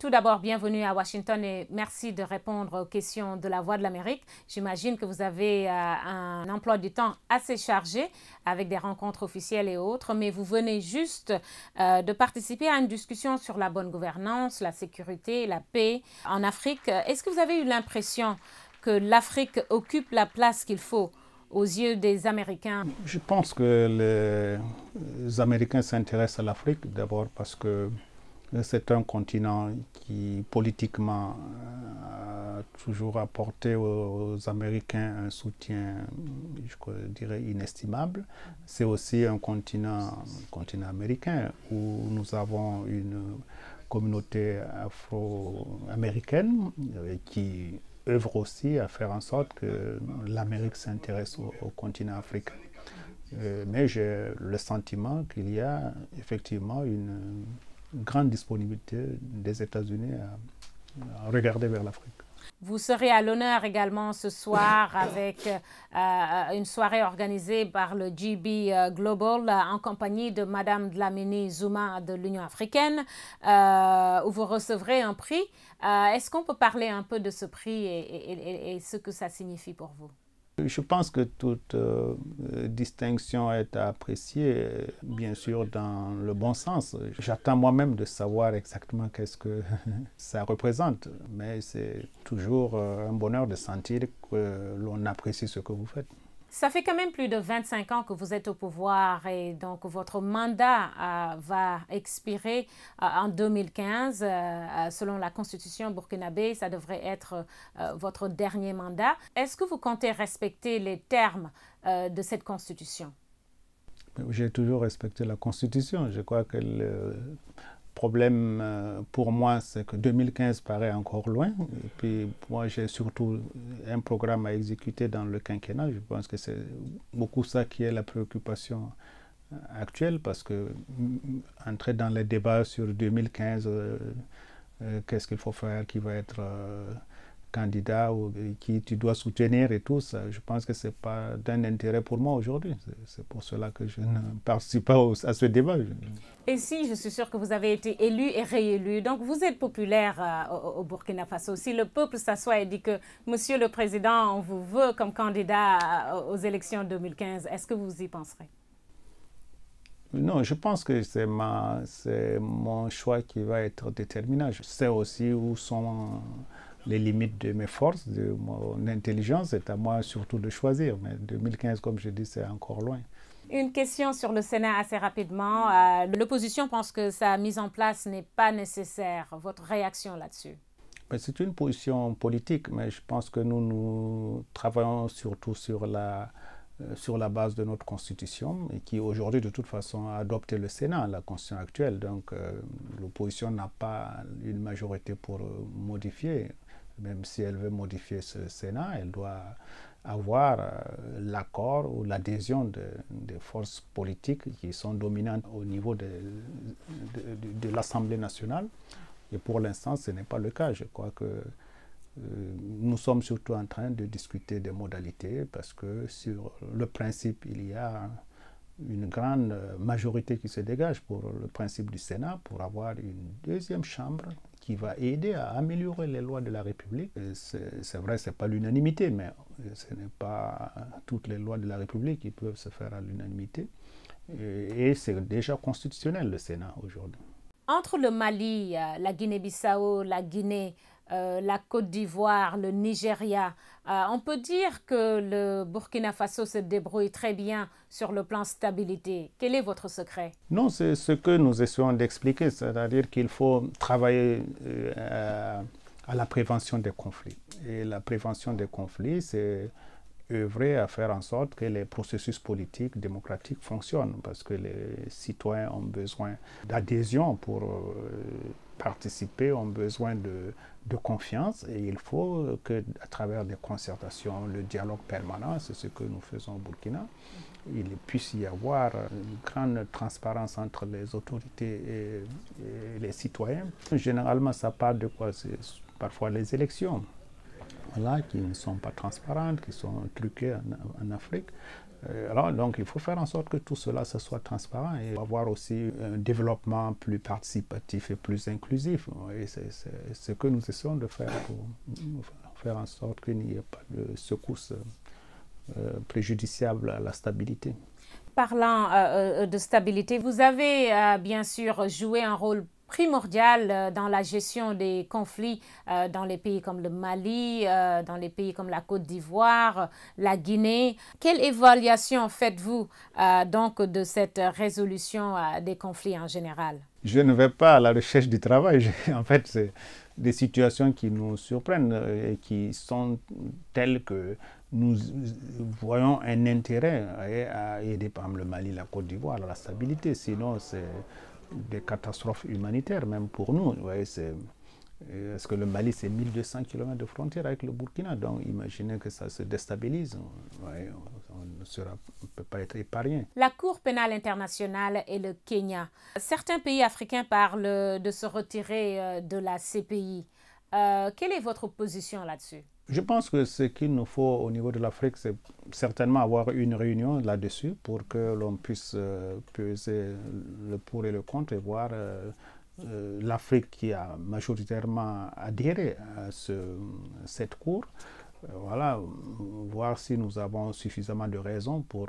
Tout d'abord, bienvenue à Washington et merci de répondre aux questions de la Voix de l'Amérique. J'imagine que vous avez un emploi du temps assez chargé avec des rencontres officielles et autres, mais vous venez juste de participer à une discussion sur la bonne gouvernance, la sécurité, la paix en Afrique. Est-ce que vous avez eu l'impression que l'Afrique occupe la place qu'il faut aux yeux des Américains? Je pense que les Américains s'intéressent à l'Afrique d'abord parce que c'est un continent qui politiquement a toujours apporté aux Américains un soutien, je dirais, inestimable. C'est aussi un continent américain où nous avons une communauté afro-américaine qui œuvre aussi à faire en sorte que l'Amérique s'intéresse au continent africain. Mais j'ai le sentiment qu'il y a effectivement une grande disponibilité des États-Unis à regarder vers l'Afrique. Vous serez à l'honneur également ce soir avec une soirée organisée par le GB Global en compagnie de Madame Dlamini Zuma de l'Union africaine où vous recevrez un prix. Est-ce qu'on peut parler un peu de ce prix et ce que ça signifie pour vous? Je pense que toute distinction est à apprécier, bien sûr, dans le bon sens. J'attends moi-même de savoir exactement qu'est-ce que ça représente, mais c'est toujours un bonheur de sentir que l'on apprécie ce que vous faites. Ça fait quand même plus de 25 ans que vous êtes au pouvoir et donc votre mandat va expirer en 2015. Selon la constitution burkinabé, ça devrait être votre dernier mandat. Est-ce que vous comptez respecter les termes de cette constitution? J'ai toujours respecté la constitution. Je crois que le problème pour moi, c'est que 2015 paraît encore loin. Et puis moi, j'ai surtout un programme à exécuter dans le quinquennat. Je pense que c'est beaucoup ça qui est la préoccupation actuelle, parce que entrer dans les débats sur 2015, qu'est-ce qu'il faut faire, qui va être candidat ou qui tu dois soutenir et tout ça, je pense que c'est pas d'un intérêt pour moi aujourd'hui. C'est pour cela que je ne participe pas à ce débat. Et si, je suis sûre que vous avez été élu et réélu, donc vous êtes populaire au Burkina Faso. Si le peuple s'assoit et dit que Monsieur le Président, on vous veut comme candidat aux élections 2015, est-ce que vous y penserez? Non, je pense que c'est mon choix qui va être déterminant. Je sais aussi où sont les limites de mes forces, de mon intelligence. C'est à moi surtout de choisir. Mais 2015, comme je dis, c'est encore loin. Une question sur le Sénat assez rapidement. L'opposition pense que sa mise en place n'est pas nécessaire. Votre réaction là-dessus? C'est une position politique, mais je pense que nous travaillons surtout sur la base de notre constitution, et qui aujourd'hui de toute façon a adopté le Sénat, la constitution actuelle. Donc l'opposition n'a pas une majorité pour modifier. Même si elle veut modifier ce Sénat, elle doit avoir l'accord ou l'adhésion des forces politiques qui sont dominantes au niveau de l'Assemblée nationale. Et pour l'instant, ce n'est pas le cas. Je crois que nous sommes surtout en train de discuter des modalités, parce que sur le principe, il y a une grande majorité qui se dégage pour le principe du Sénat, pour avoir une deuxième chambre qui va aider à améliorer les lois de la République. C'est vrai, ce n'est pas l'unanimité, mais ce n'est pas toutes les lois de la République qui peuvent se faire à l'unanimité. Et c'est déjà constitutionnel, le Sénat, aujourd'hui. Entre le Mali, la Guinée-Bissau, la Guinée, la Côte d'Ivoire, le Nigeria, on peut dire que le Burkina Faso se débrouille très bien sur le plan stabilité. Quel est votre secret? Non, c'est ce que nous essayons d'expliquer, c'est-à-dire qu'il faut travailler à la prévention des conflits. Et la prévention des conflits, c'est œuvrer à faire en sorte que les processus politiques, démocratiques fonctionnent, parce que les citoyens ont besoin d'adhésion pour participer, ont besoin de confiance, et il faut qu'à travers des concertations, le dialogue permanent, c'est ce que nous faisons au Burkina, il puisse y avoir une grande transparence entre les autorités et les citoyens. Généralement, ça part de quoi? C'est parfois les élections. Voilà, qui ne sont pas transparentes, qui sont truquées en Afrique. Alors, donc, il faut faire en sorte que tout cela ce soit transparent et avoir aussi un développement plus participatif et plus inclusif. Et c'est ce que nous essayons de faire pour faire en sorte qu'il n'y ait pas de secousses préjudiciables à la stabilité. Parlant de stabilité, vous avez bien sûr joué un rôle primordial dans la gestion des conflits dans les pays comme le Mali, dans les pays comme la Côte d'Ivoire, la Guinée. Quelle évaluation faites-vous donc de cette résolution des conflits en général? Je ne vais pas à la recherche du travail. En fait, c'est des situations qui nous surprennent et qui sont telles que nous voyons un intérêt à aider par exemple le Mali, la Côte d'Ivoire à la stabilité. Sinon, c'est des catastrophes humanitaires, même pour nous. Parce que le Mali, c'est 1200 km de frontière avec le Burkina. Donc, imaginez que ça se déstabilise. On ne peut pas être épargné. La Cour pénale internationale et le Kenya. Certains pays africains parlent de se retirer de la CPI. Quelle est votre position là-dessus? Je pense que ce qu'il nous faut au niveau de l'Afrique, c'est certainement avoir une réunion là-dessus pour que l'on puisse peser le pour et le contre et voir l'Afrique qui a majoritairement adhéré à cette cour. Voilà, voir si nous avons suffisamment de raisons pour...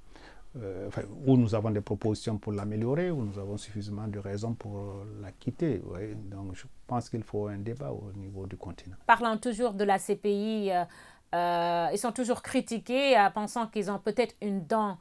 où nous avons des propositions pour l'améliorer, où nous avons suffisamment de raisons pour la quitter. Ouais. Donc je pense qu'il faut un débat au niveau du continent. Parlant toujours de la CPI, ils sont toujours critiqués, pensant qu'ils ont peut-être une dent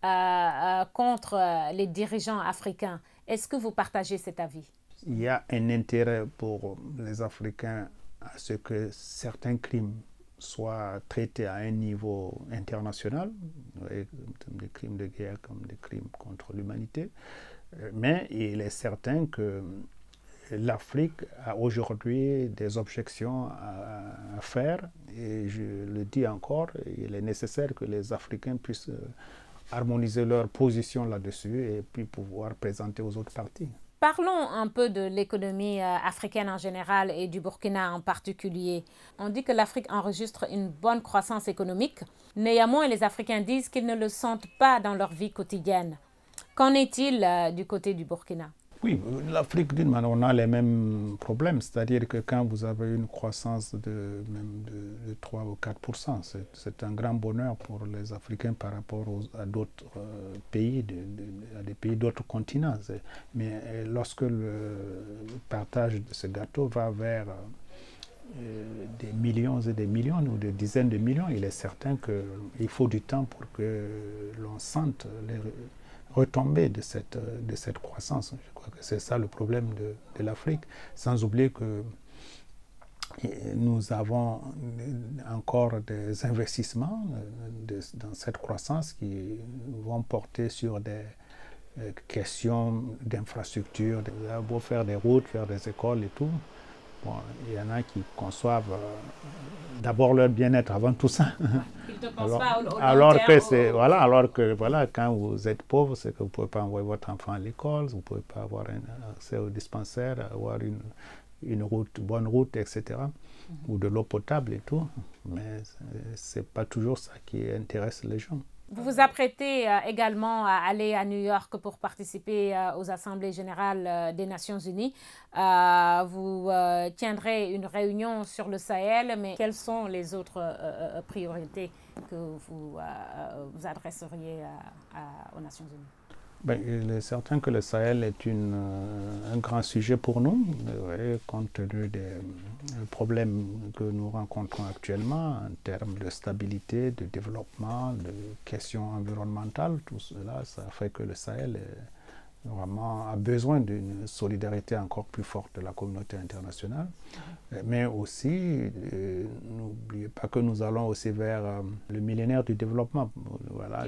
contre les dirigeants africains. Est-ce que vous partagez cet avis? Il y a un intérêt pour les Africains à ce que certains crimes soient traités à un niveau international, comme des crimes de guerre, comme des crimes contre l'humanité. Mais il est certain que l'Afrique a aujourd'hui des objections à faire, et je le dis encore, il est nécessaire que les Africains puissent harmoniser leur position là-dessus et puis pouvoir présenter aux autres parties. Parlons un peu de l'économie africaine en général et du Burkina en particulier. On dit que l'Afrique enregistre une bonne croissance économique. Néanmoins, les Africains disent qu'ils ne le sentent pas dans leur vie quotidienne. Qu'en est-il du côté du Burkina? Oui, l'Afrique, d'une manière, on a les mêmes problèmes. C'est-à-dire que quand vous avez une croissance de 3 ou 4%, c'est un grand bonheur pour les Africains par rapport à d'autres pays, à des pays d'autres continents. Mais lorsque le partage de ce gâteau va vers des millions et des millions ou des dizaines de millions, il est certain qu'il faut du temps pour que l'on sente les retombées de cette croissance. Je crois que c'est ça le problème de l'Afrique. Sans oublier que nous avons encore des investissements dans cette croissance qui vont porter sur des questions d'infrastructure. Il y a beau faire des routes, faire des écoles et tout. Bon, il y en a qui conçoivent d'abord leur bien-être avant tout ça. Alors que quand vous êtes pauvre, c'est que vous ne pouvez pas envoyer votre enfant à l'école, vous ne pouvez pas avoir accès au dispensaire, avoir une bonne route, etc. Ou de l'eau potable et tout. Mais ce n'est pas toujours ça qui intéresse les gens. Vous vous apprêtez également à aller à New York pour participer aux Assemblées générales des Nations Unies. Vous tiendrez une réunion sur le Sahel, mais quelles sont les autres priorités que vous adresseriez aux Nations Unies? Il est certain que le Sahel est un grand sujet pour nous, compte tenu des problèmes que nous rencontrons actuellement en termes de stabilité, de développement, de questions environnementales. Tout cela, ça fait que le Sahel vraiment a besoin d'une solidarité encore plus forte de la communauté internationale. Mais aussi, n'oubliez pas que nous allons aussi vers le millénaire du développement. Voilà,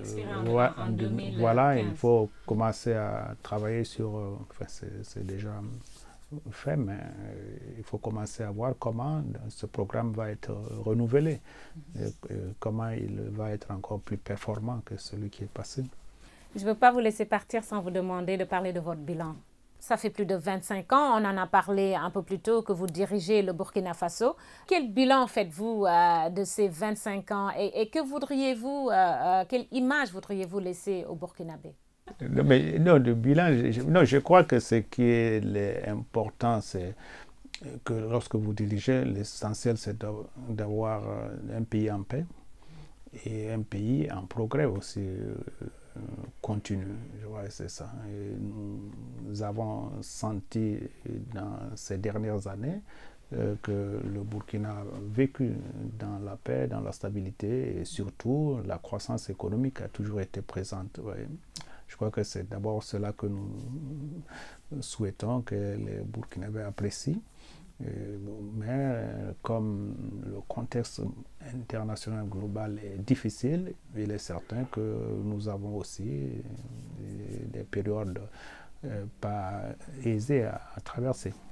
il faut commencer à travailler sur... c'est déjà fait, mais il faut commencer à voir comment ce programme va être renouvelé, comment il va être encore plus performant que celui qui est passé. Je ne veux pas vous laisser partir sans vous demander de parler de votre bilan. Ça fait plus de 25 ans, on en a parlé un peu plus tôt, que vous dirigez le Burkina Faso. Quel bilan faites-vous de ces 25 ans et que voudriez-vous, quelle image voudriez-vous laisser au Burkinabé? Mais non, le bilan, je crois que ce qui est important, c'est que lorsque vous dirigez, l'essentiel c'est d'avoir un pays en paix et un pays en progrès aussi continu. Je vois, c'est ça. Et nous avons senti dans ces dernières années que le Burkina a vécu dans la paix, dans la stabilité et surtout la croissance économique a toujours été présente. Ouais. Je crois que c'est d'abord cela que nous souhaitons que les Burkinabés apprécient. Mais comme le contexte international global est difficile, il est certain que nous avons aussi des périodes pas aisées à traverser.